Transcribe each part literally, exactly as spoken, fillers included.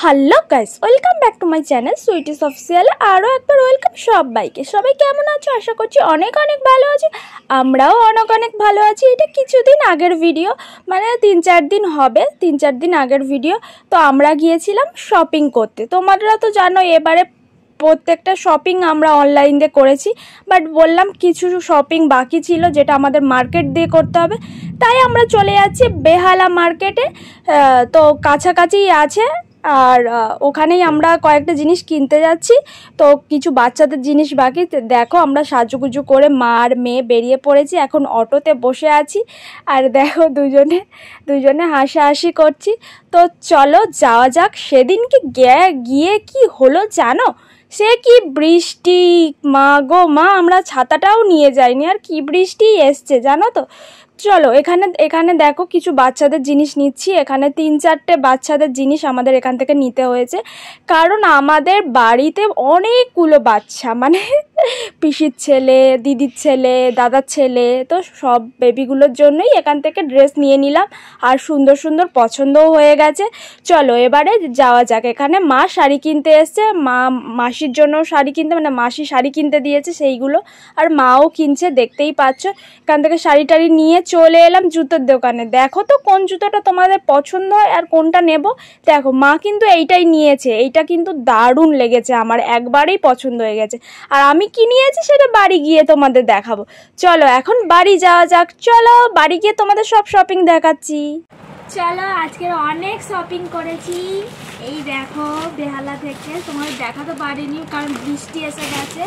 Hello guys, welcome back to my channel sweeties official. আরও একবার welcome সবাইকে। সবাই কেমন আছো? আশা করছি অনেক অনেক ভালো আছো। আমরাও অনেক অনেক ভালো আছি। এটা কিছুদিন আগের ভিডিও, মানে তিন চার দিন হবে, তিন চার দিন আগের ভিডিও। তো আমরা গিয়েছিলাম শপিং করতে। তোমরা তো জানো এবারে প্রত্যেকটা শপিং আমরা অনলাইন দিয়ে করেছি, বাট বললাম কিছু শপিং বাকি ছিল যেটা আমাদের মার্কেট দিয়ে করতে হবে, তাই আমরা চলে যাচ্ছি বেহালা মার্কেটে। তো কাছাকাছিই আছে, আর ওখানেই আমরা কয়েকটা জিনিস কিনতে যাচ্ছি। তো কিছু বাচ্চাদের জিনিস বাকি। দেখো আমরা সাজুগুজু করে মা আর মেয়ে বেরিয়ে পড়েছি, এখন অটোতে বসে আছি। আর দেখো দুজনে দুজনে হাসাহাসি করছি। তো চলো যাওয়া যাক। সেদিনকে গিয়ে গিয়ে কি হলো জানো? সে কি বৃষ্টি, মা গো মা, আমরা ছাতাটাও নিয়ে যাইনি, আর কি বৃষ্টি এসছে জানো তো। চলো এখানে এখানে দেখো কিছু বাচ্চাদের জিনিস নিচ্ছি। এখানে তিন চারটে বাচ্চাদের জিনিস আমাদের এখান থেকে নিতে হয়েছে, কারণ আমাদের বাড়িতে অনেকগুলো বাচ্চা, মানে পিসির ছেলে, দিদির ছেলে, দাদার ছেলে, তো সব বেবিগুলোর জন্যই এখান থেকে ড্রেস নিয়ে নিলাম। আর সুন্দর সুন্দর পছন্দও হয়ে গেছে। চলো এবারে যাওয়া যাক। এখানে মা শাড়ি কিনতে এসছে, মা মাসির জন্য শাড়ি কিনতে, মানে মাসি শাড়ি কিনতে দিয়েছে সেইগুলো, আর মাও কিনছে, দেখতেই পাচ্ছ। এখান থেকে শাড়ি টাড়ি নিয়ে চলে এলাম জুতোর দোকানে। দেখো তো কোন জুতোটা তোমাদের পছন্দ হয় আর কোনটা নেব। দেখো মা কিন্তু এইটাই নিয়েছে, এইটা কিন্তু দারুণ লেগেছে আমার, একবারেই পছন্দ হয়ে গেছে। আর আমি কি নিয়েছি সেটা বাড়ি গিয়ে তোমাদের দেখাবো। চলো এখন বাড়ি যাওয়া যাক। চলো বাড়ি গিয়ে তোমাদের সব শপিং দেখাচ্ছি। চলো আজকের অনেক শপিং করেছি। এই দেখো বেহালা থেকে, তোমাদের দেখাতে পারিনি কারণ বৃষ্টি এসে গেছে।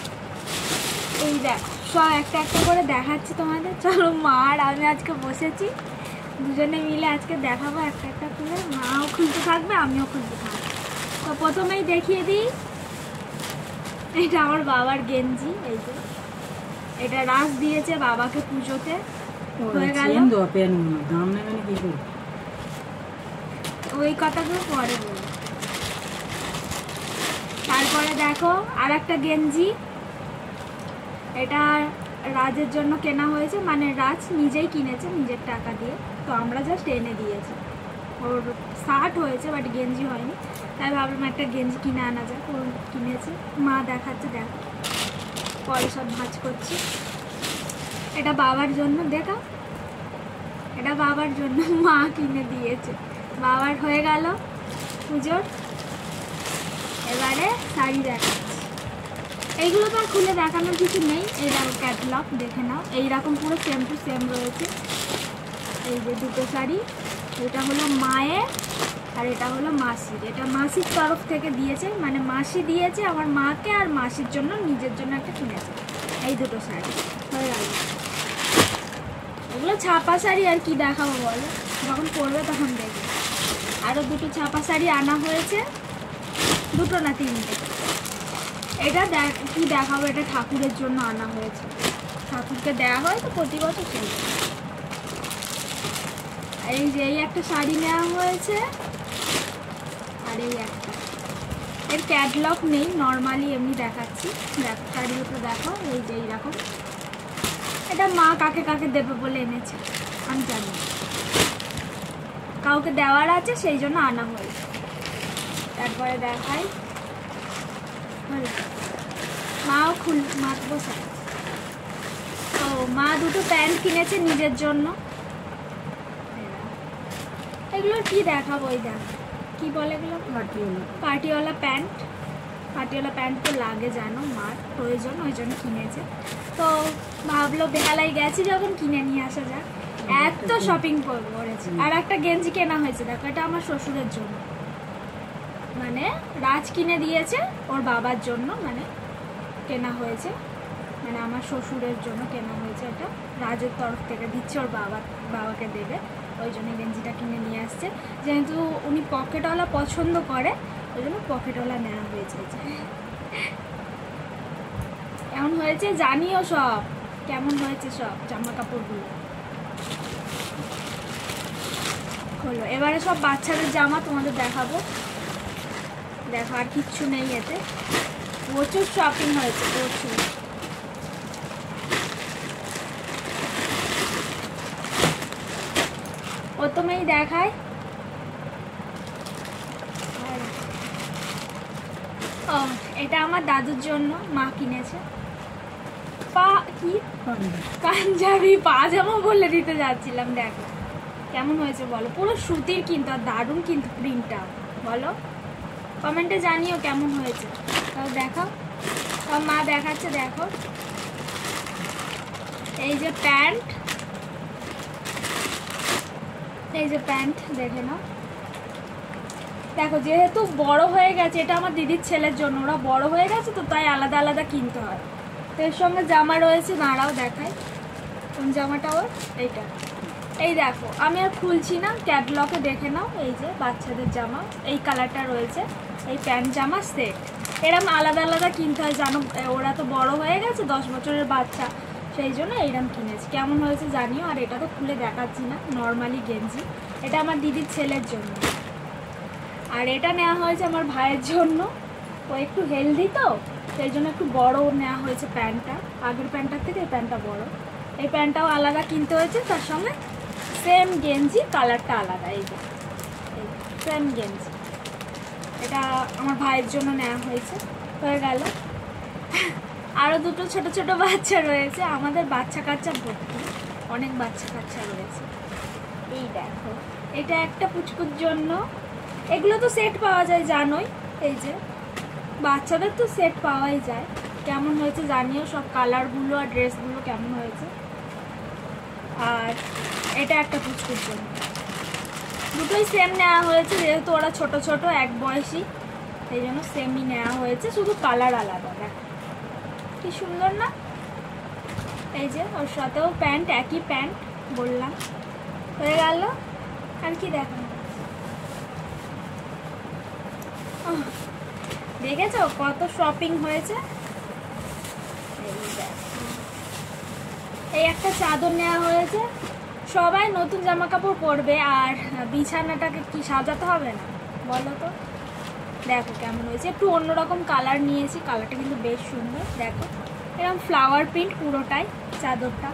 এই দেখো সব একটা একটা করে দেখাচ্ছি তোমাদের। চলো মা আর আমি আজকে বসেছি, দুজনে মিলে আজকে দেখাবো একটা একটা করে। মাও খুলতে থাকবে, আমিও খুলতে থাকবো। তো প্রথমেই দেখিয়ে দিই, এটা আমার বাবার গেঞ্জি। এই যে এটা রাস দিয়েছে বাবাকে পুজোতে, হয়ে গেল। ওই কথাগুলো পরে বলবো। তারপরে দেখো আর একটা গেঞ্জি, এটা রাজের জন্য কেনা হয়েছে, মানে রাজ নিজেই কিনেছে নিজের টাকা দিয়ে, তো আমরা জাস্ট এনে দিয়েছি। ওর শার্ট হয়েছে বাট গেঞ্জি হয়নি, তাই ভাবলাম একটা গেঞ্জি কিনে আনা যাক। ও কিনেছে, মা দেখাচ্ছে, দেখো পরে সব ভাঁজ করছি। এটা বাবার জন্য, দেখা এটা বাবার জন্য মা কিনে দিয়েছে, বাবার হয়ে গেল পুজোর। এবারে শাড়ি দেখাচ্ছি। এইগুলো তো আর খুলে দেখানোর কিছু নেই, এই দেখো ক্যাটলগ দেখে নাও, এইরকম পুরো সেম টু সেম রয়েছে। এই যে দুটো শাড়ি, এটা হলো মায়ের আর এটা হলো মাসির। এটা মাসির তরফ থেকে দিয়েছে, মানে মাসি দিয়েছে আমার মাকে, আর মাসির জন্য নিজের জন্য একটা কিনেছে। এই দুটো শাড়ি হয়ে গেল। এগুলো ছাপা শাড়ি, আর কি দেখাবো বলো, যখন পরবে তখন দেখবে। আরও দুটো ছাপা শাড়ি আনা হয়েছে, দুটো না তিনটে। এটা দেখ কি দেখাবো, এটা ঠাকুরের জন্য আনা হয়েছে, ঠাকুরকে দেওয়া হয় তো প্রতি বছর সেই। এই যে এই একটা শাড়ি নেওয়া হয়েছে, আর এই একটা, এর ক্যাটলগ নেই, নর্মালি এমনি দেখাচ্ছি। দেখ শাড়িগুলো দেখো, এই যে এইরকম। এটা মা কাকে কাকে দেবে বলে এনেছে আমি জানি, কাউকে দেওয়ার আছে সেই জন্য আনা হয়েছে। তারপরে দেখাই, মাও খুল মা বসে। ও মা দুটো প্যান্ট কিনেছে নিজের জন্য। এগুলো কি দেখাবো, ওই দেখ কি বলে এগুলো, পার্টিওয়ালা পার্টিওয়ালা প্যান্ট। পার্টিওয়ালা প্যান্ট তো লাগে জানো, মার প্রয়োজন, ওই জন্য কিনেছে। তো ভাবলো বেহালায় গেছি যখন কিনে নিয়ে আসা যাক। এত শপিং করেছি। আর একটা গেঞ্জি কেনা হয়েছে, দেখো এটা আমার শ্বশুরের জন্য, মানে রাজ কিনে দিয়েছে ওর বাবার জন্য, মানে কেনা হয়েছে, মানে আমার শ্বশুরের জন্য কেনা হয়েছে। এটা রাজের তরফ থেকে দিচ্ছে, ওর বাবা বাবাকে দেবে, ওই জন্য গেঞ্জিটা কিনে নিয়ে আসছে। যেহেতু উনি পকেটওয়ালা পছন্দ করে, ওই জন্য পকেটওয়ালা নেওয়া হয়েছে। কেমন হয়েছে জানিও, সব কেমন হয়েছে সব জামা কাপড়গুলো হলো। এবারে সব বাচ্চাদের জামা তোমাদের দেখাবো। দেখো আর কিচ্ছু নেই, এতে প্রচুর শপিং হয়েছে, প্রচুর। প্রথমেই দেখায় ও এটা আমার দাদুর জন্য মা কিনেছে। পা কি পাঞ্জাবি পাজামা বলে দিতে যাচ্ছিলাম। দেখো কেমন হয়েছে বলো, পুরো সুতির কিন্তু, আর দারুণ কিন্তু প্রিন্টটা। বলো কমেন্টে জানিও কেমন হয়েছে। তাও দেখাও, তাও মা দেখাচ্ছে। দেখো এই যে প্যান্ট, এই যে প্যান্ট দেখে নাও। দেখো যেহেতু বড় হয়ে গেছে, এটা আমার দিদির ছেলের জন্য, ওরা বড় হয়ে গেছে তো তাই আলাদা আলাদা কিনতে হয়। তো এর সঙ্গে জামা রয়েছে, দাঁড়াও দেখাই কোন জামাটা ওর। এইটা, এই দেখো আমি আর খুলছি না, ক্যাটলগে দেখে নাও। এই যে বাচ্চাদের জামা, এই কালারটা রয়েছে, এই প্যান্ট জামা সেট। এরম আলাদা আলাদা কিনতে হয় জানো, ওরা তো বড় হয়ে গেছে, দশ বছরের বাচ্চা, সেই জন্য এইরকম কিনেছি। কেমন হয়েছে জানিও। আর এটা তো খুলে দেখাচ্ছি না, নর্মালি গেঞ্জি। এটা আমার দিদির ছেলের জন্য। আর এটা নেওয়া হয়েছে আমার ভাইয়ের জন্য, ও একটু হেলদি তো সেই জন্য একটু বড় নেওয়া হয়েছে প্যান্টটা। আগের প্যান্টটার থেকে এই প্যান্টটা বড়। এই প্যান্টটাও আলাদা কিনতে হয়েছে, তার সঙ্গে সেম গেঞ্জি, কালারটা আলাদা। এই যে সেম গেঞ্জি, এটা আমার ভাইয়ের জন্য নেওয়া হয়েছে। হয়ে গেল। আরও দুটো ছোট ছোট বাচ্চা রয়েছে, আমাদের বাচ্চা কাচ্চা ভর্তি, অনেক বাচ্চা কাচ্চা রয়েছে। এই দেখো এটা একটা পুচকুর জন্য। এগুলো তো সেট পাওয়া যায় জানোই, এই যে বাচ্চাদের তো সেট পাওয়াই যায়। কেমন হয়েছে জানিও, সব কালারগুলো আর ড্রেসগুলো কেমন হয়েছে। আর এটা একটা পুচকুর জন্য, দুটোই সেম নেওয়া হয়েছে, যেহেতু ওরা ছোট ছোট এক বয়সী, সেই জন্য সেমই নেওয়া হয়েছে, শুধু কালার আলাদা। দেখো কি সুন্দর না। এই যে ওর সাথেও প্যান্ট, একই প্যান্ট বললাম। হয়ে গেল। আর কি দেখো, দেখেছো কত শপিং হয়েছে। এই একটা চাদর নেওয়া হয়েছে, সবাই নতুন জামা কাপড় পরবে আর বিছানাটাকে কি সাজাতে হবে না বলো তো। দেখো কেমন হয়েছে, একটু অন্যরকম কালার নিয়েছি, কালারটা কিন্তু বেশ সুন্দর। দেখো এরকম ফ্লাওয়ার প্রিন্ট পুরোটাই চাদরটা,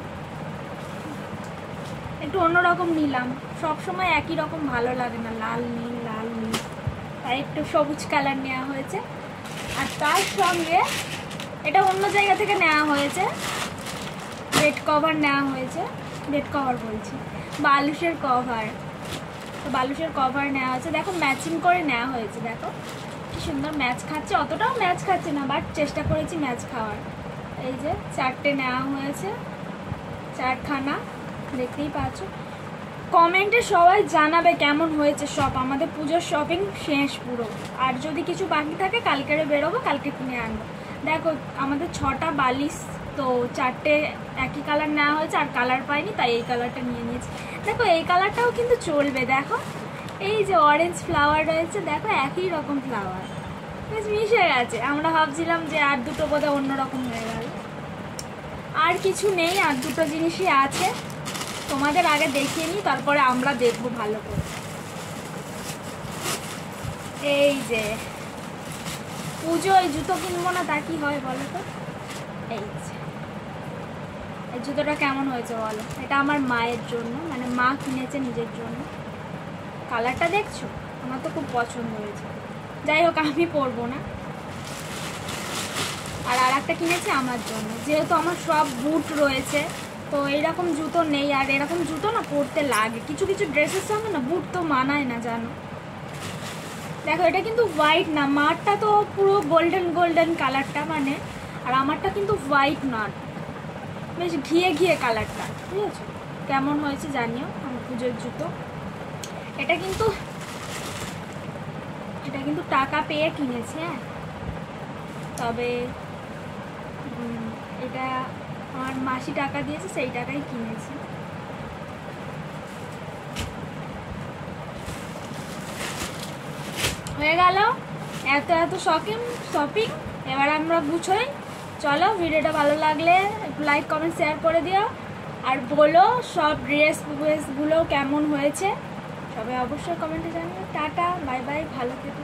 একটু অন্যরকম নিলাম। সব সময় একই রকম ভালো লাগে না, লাল নীল লাল নীল, তাই একটু সবুজ কালার নেওয়া হয়েছে। আর তার সঙ্গে এটা অন্য জায়গা থেকে নেওয়া হয়েছে, বেড কভার নেওয়া হয়েছে, বেড কভার বলছি বালুশের কভার, তো বালুশের কভার নেওয়া হয়েছে। দেখো ম্যাচিং করে নেওয়া হয়েছে, দেখো কি সুন্দর ম্যাচ খাচ্ছে, অতটাও ম্যাচ খাচ্ছে না বাট চেষ্টা করেছি ম্যাচ খাওয়ার। এই যে চারটে নেওয়া হয়েছে, চারখানা, দেখতেই পাচ্ছ। কমেন্টে সবাই জানাবে কেমন হয়েছে সব, আমাদের পুজোর শপিং শেষ পুরো। আর যদি কিছু বাকি থাকে কালকে বেরোবো, কালকে কিনে আনবো। দেখো আমাদের ছটা বালিশ, তো চারটে একই কালার নেওয়া হয়েছে, আর কালার পাইনি তাই এই কালারটা নিয়ে নিয়েছি। দেখো এই কালারটাও কিন্তু চলবে। দেখো এই যে অরেঞ্জ ফ্লাওয়ার রয়েছে, দেখো একই রকম ফ্লাওয়ার, বেশ মিশে গেছে। আমরা ভাবছিলাম যে আর দুটো বোধহয় অন্যরকম হয়ে গেল। আর কিছু নেই, আর দুটো জিনিসই আছে, তোমাদের আগে দেখিয়ে নিই, তারপরে আমরা দেখবো ভালো করে। এই যে পুজোয় জুতো কিনবো না তা কি হয় বলো তো। এই যে এই জুতোটা কেমন হয়েছে বলো, এটা আমার মায়ের জন্য, মানে মা কিনেছে নিজের জন্য। কালারটা দেখছো, আমার তো খুব পছন্দ হয়েছে। যাই হোক আমি পরবো না। আর আর একটা কিনেছি আমার জন্য, যেহেতু আমার সব বুট রয়েছে, তো এইরকম জুতো নেই। আর এরকম জুতো না পরতে লাগে, কিছু কিছু ড্রেসের সঙ্গে না বুট তো মানায় না জানো। দেখো এটা কিন্তু হোয়াইট না, মারটা তো পুরো গোল্ডেন গোল্ডেন কালারটা মানে, আর আমারটা কিন্তু হোয়াইট না, বেশ ঘিয়ে ঘিয়ে কালারটা, ঠিক আছে। কেমন হয়েছে জানিও আমার পুজোর জুতো। এটা কিন্তু এটা কিন্তু টাকা পেয়ে কিনেছি, হ্যাঁ, তবে এটা আমার মাসি টাকা দিয়েছে, সেই টাকাই কিনেছি। হয়ে গেল এত এত শপিং শপিং এবার আমরা গুছোই। চলো, ভিডিওটা ভালো লাগলে একটু লাইক কমেন্ট শেয়ার করে দিও, আর বলো সব ড্রেস ড্রেসগুলো কেমন হয়েছে, সবাই অবশ্যই কমেন্টে জানিও। টাটা, বাই বাই, ভালো থেকো।